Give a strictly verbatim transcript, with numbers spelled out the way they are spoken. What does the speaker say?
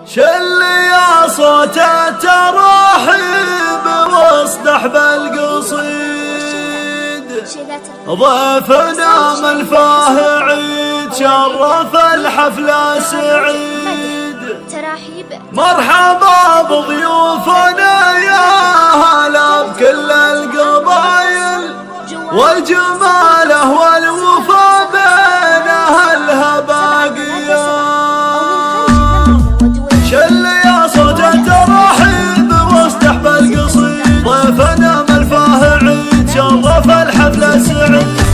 شل يا صوت التراحيب واصدح بالقصيد، ضيفنا من فاه عيد شرف الحفلة سعيد. مرحبا بضيوفنا يا هلا بكل القبايل، والجماله والوفا بين اهلها باقيه. شل يا صوت التراحيب واصدح بالقصيد، ضيفنا من فاه عيد شرف الحفلة سعيد.